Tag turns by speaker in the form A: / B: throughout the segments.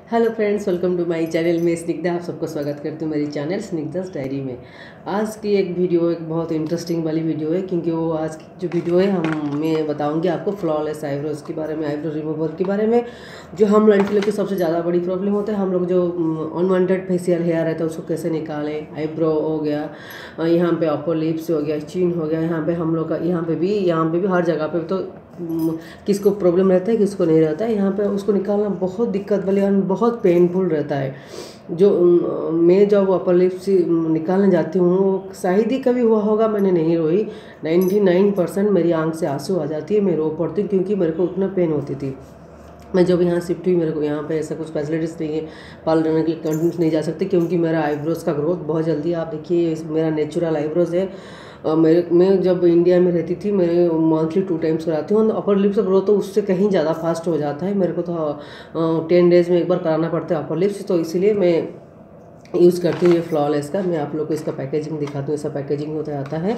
A: Hello friends, welcome to my channel. में स्निग्धा आप सबको स्वागत करती हूँ मेरी चैनल स्निग्धा's डायरी में। आज की एक वीडियो एक बहुत इंटरेस्टिंग वाली वीडियो है, क्योंकि वो आज की जो वीडियो है मैं बताऊंगी आपको फ्लॉलेस आईब्रोज के बारे में, आईब्रो रिमूवर के बारे में। जो हम लड़की लोग की सबसे ज़्यादा बड़ी प्रॉब्लम होता है, हम लोग जो अनवांटेड फेशियल हेयर रहता है उसको कैसे निकालें। आईब्रो हो गया, यहाँ पे अपर लिप्स हो गया, चिन हो गया, यहाँ पे हम लोग का यहाँ पे भी हर जगह पे तो किसको प्रॉब्लम रहता है किसको नहीं रहता है। यहाँ पे उसको निकालना बहुत दिक्कत वाली और बहुत पेनफुल रहता है। जो मैं जब अपर लिप्स निकालने जाती हूँ, शायद ही कभी हुआ होगा मैंने नहीं रोई। 99% मेरी आंख से आंसू आ जाती है, मैं रो पड़ती हूँ, क्योंकि मेरे को उतना पेन होती थी। मैं जब यहाँ शिफ्ट हुई, मेरे को यहाँ पे ऐसा कुछ फैसिलिटीज़ नहीं है, पार्लर जाने के लिए कंटिन्यूस नहीं जा सकती, क्योंकि मेरा आईब्रोज़ का ग्रोथ बहुत जल्दी है। आप देखिए, मेरा नेचुरल आईब्रोज़ है। मैं जब इंडिया में रहती थी, मैं मंथली 2 टाइम्स कराती हूँ। अपर लिप्स का ग्रोथ तो उससे कहीं ज़्यादा फास्ट हो जाता है। मेरे को तो 10 डेज़ में एक बार कराना पड़ता है अपर लिप्स, तो इसीलिए मैं यूज़ करती हूँ ये फ्लॉलेस का। मैं आप लोग को इसका पैकेजिंग दिखाती हूँ। ऐसा पैकेजिंग होता आता है।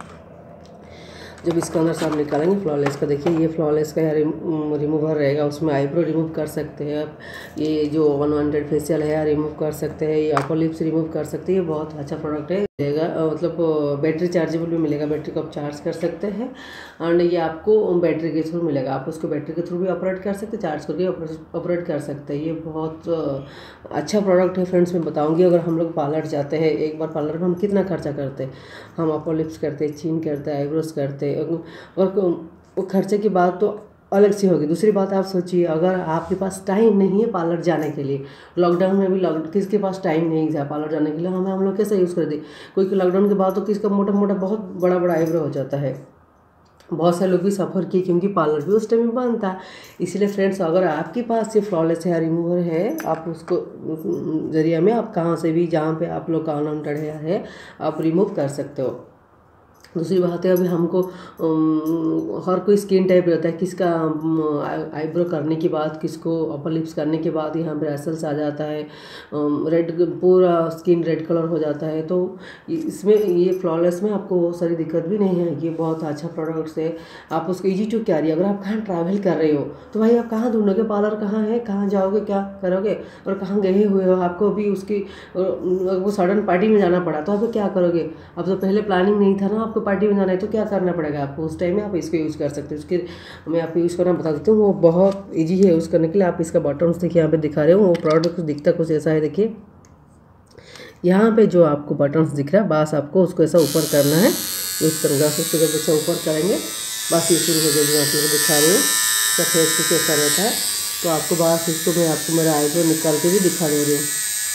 A: जब इसके अंदर से आप निकालेंगे फ्लॉलेस का, देखिए ये फ्लॉलेस का रिमूवर रहेगा। उसमें आईब्रो रिमूव कर सकते हैं आप, ये जो अनवांटेड फेशियल है रिमूव कर सकते हैं, ये अपर लिप्स रिमूव कर सकते हैं। ये बहुत अच्छा प्रोडक्ट है। मतलब बैटरी चार्जेबल भी मिलेगा, बैटरी को आप चार्ज कर सकते हैं। एंड ये आपको बैटरी के थ्रू मिलेगा, आप उसको बैटरी के थ्रू भी ऑपरेट कर सकते हैं, चार्ज करके ऑपरेट कर सकते हैं। ये बहुत अच्छा प्रोडक्ट है फ्रेंड्स। मैं बताऊंगी, अगर हम लोग पार्लर जाते हैं, एक बार पार्लर में हम कितना खर्चा करते हैं। हम अपर लिप्स करते हैं, चीन करते हैं, आईब्रोज करते हैं, और वो खर्चे की बात तो अलग सी होगी। दूसरी बात आप सोचिए, अगर आपके पास टाइम नहीं है पार्लर जाने के लिए, लॉकडाउन में भी किसके पास टाइम नहीं था पार्लर जाने के लिए, हम लोग कैसे यूज़ करते। कोई लॉकडाउन के बाद तो किसका मोटा मोटा बहुत बड़ा बड़ा आईब्रो हो जाता है। बहुत सारे लोग भी सफ़र किए, क्योंकि पार्लर भी उस टाइम में बंद था। इसलिए फ्रेंड्स, अगर आपके पास ये फ्लॉलेस हेयर रिमूवर है, आप उसको जरिए में आप कहाँ से भी, जहाँ पे आप लोग का अनवांटेड हेयर है, आप रिमूव कर सकते हो। दूसरी बात है, अभी हमको हर कोई स्किन टाइप रहता है। किसका आईब्रो करने के बाद, किसको अपर लिप्स करने के बाद यहाँ पे रैशेस आ जाता है, रेड, पूरा स्किन रेड कलर हो जाता है। तो इसमें ये फ्लॉलेस में आपको वो सारी दिक्कत भी नहीं है। ये बहुत अच्छा प्रोडक्ट्स है। आप उसको ईजी टू कैरी, अगर आप कहाँ ट्रैवल कर रहे हो तो भाई आप कहाँ ढूंढोगे, पार्लर कहाँ है, कहाँ जाओगे, क्या करोगे, और कहाँ गए हुए हो, आपको भी उसकी वो सडन पार्टी में जाना पड़ा तो आप क्या करोगे। अब तो पहले प्लानिंग नहीं था ना, आपको पार्टी में जाना है तो क्या करना पड़ेगा आपको। उस टाइम में आप इसको यूज़ कर सकते हो। उसके मैं आपको यूज़ करना बता देती हूँ, वो बहुत इजी है यूज़ करने के लिए। आप इसका बटन्स देखिए, यहाँ पे दिखा रहे हो, वो प्रोडक्ट दिखता कुछ ऐसा है। देखिए यहाँ पे जो आपको बटन्स दिख रहा है, बस आपको उसको ऐसा ऊपर करना है। इस तरह से उसको जब ऐसा ऊपर करेंगे, बस ये शुरू हो जाएगी। आप लोग दिखा रही हूँ इसका फेस कुछ ऐसा रहता है। तो आपको बस इसको मैं आपको मेरा आईब्रो निकाल के भी दिखा दे रही हूँ।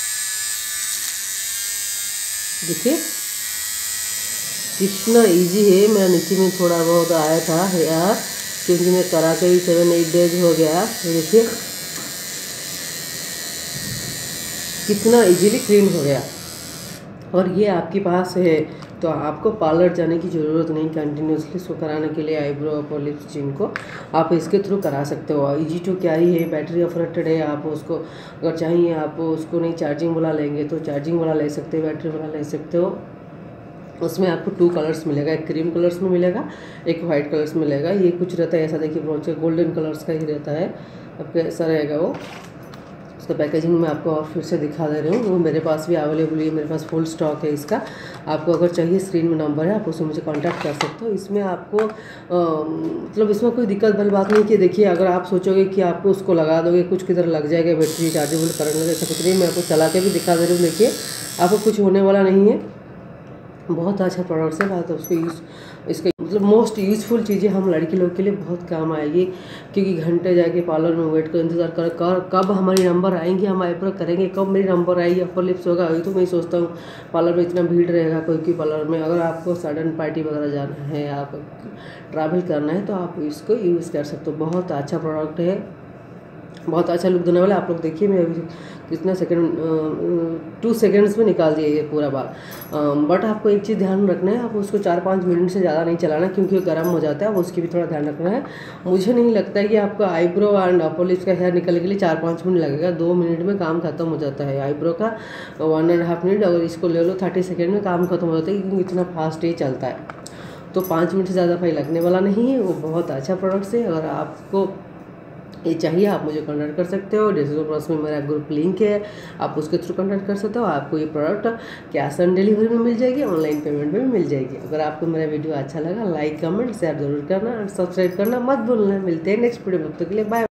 A: देखिए कितना इजी है। मेरा नीचे में थोड़ा बहुत आया था यार, क्योंकि मैं करा के ही 7-8 डेज हो गया। देखिए कितना इजीली क्लीन हो गया। और ये आपके पास है तो आपको पार्लर जाने की ज़रूरत नहीं। कंटिन्यूसली इसको कराने के लिए आईब्रो अपर लिप्स चिन को आप इसके थ्रू करा सकते हो। ईजी टू कैरी है, बैटरी ऑपरेटेड है। आप उसको अगर चाहिए आप उसको नहीं चार्जिंग वाला लेंगे तो चार्जिंग वाला ले सकते हो, बैटरी वाला ले सकते हो। उसमें आपको 2 कलर्स मिलेगा, एक क्रीम कलर्स में मिलेगा, एक वाइट कलर्स में मिलेगा। ये कुछ रहता है ऐसा, देखिए बहुत गोल्डन कलर्स का ही रहता है। आपका ऐसा रहेगा वो। उसका पैकेजिंग में आपको और फिर से दिखा दे रही हूँ, वो मेरे पास भी अवेलेबल है, मेरे पास फुल स्टॉक है इसका। आपको अगर चाहिए, स्क्रीन में नंबर है, आप उसमें मुझे कांटेक्ट कर सकते हो। इसमें आपको मतलब इसमें कोई दिक्कत वाली बात नहीं कि देखिए अगर आप सोचोगे कि आपको उसको लगा दोगे कुछ किधर लग जाएगा, बैटरी चार्जेबल करेंगे, ऐसा कुछ नहीं। मैं आपको चला के भी दिखा दे रही हूँ। देखिए आपको कुछ होने वाला नहीं है। बहुत अच्छा प्रोडक्ट्स है। बात उसको इसका मतलब मोस्ट यूज़फुल चीज़ें हम लड़की लोग के लिए बहुत काम आएगी, क्योंकि घंटे जाके पार्लर में वेट कर इंतज़ार कर कब हमारी नंबर आएंगी, हम आईब्रो करेंगे, कब मेरी नंबर आएगी, अपर लिप्स होगा। अभी तो मैं सोचता हूँ पार्लर में इतना भीड़ रहेगा कोई पार्लर में। अगर आपको सडन पार्टी वगैरह जाना है, आप ट्रैवल करना है, तो आप इसको यूज़ कर सकते हो। बहुत अच्छा प्रोडक्ट है, बहुत अच्छा लुक देने वाला। आप लोग देखिए, मैं अभी कितना सेकंड 2 सेकंड्स में निकाल दिया ये पूरा बाल। बट आपको एक चीज़ ध्यान रखना है, आप उसको 4-5 मिनट से ज़्यादा नहीं चलाना, क्योंकि वो गर्म हो जाता है। वो उसकी भी थोड़ा ध्यान रखना है। मुझे नहीं लगता है कि आपको आईब्रो एंड अपर लिप्स का हेयर निकलने के लिए 4-5 मिनट लगेगा। 2 मिनट में काम खत्म हो जाता है। आईब्रो का 1.5 मिनट, अगर इसको ले लो 30 सेकेंड में काम खत्म हो जाता है, क्योंकि इतना फास्ट ही चलता है। तो 5 मिनट से ज़्यादा भाई लगने वाला नहीं है। वो बहुत अच्छा प्रोडक्ट्स है। अगर आपको ये चाहिए आप मुझे कॉन्टैक्ट कर सकते हो। डिस्क्रिप्शन बॉक्स में मेरा ग्रुप लिंक है, आप उसके थ्रू कॉन्टैक्ट कर सकते हो। आपको ये प्रोडक्ट कैश ऑन डिलीवरी में मिल जाएगी, ऑनलाइन पेमेंट में भी मिल जाएगी। अगर आपको मेरा वीडियो अच्छा लगा लाइक कमेंट शेयर जरूर करना और सब्सक्राइब करना मत भूलना। मिलते हैं नेक्स्ट वीडियो में, तब तक के लिए बाय।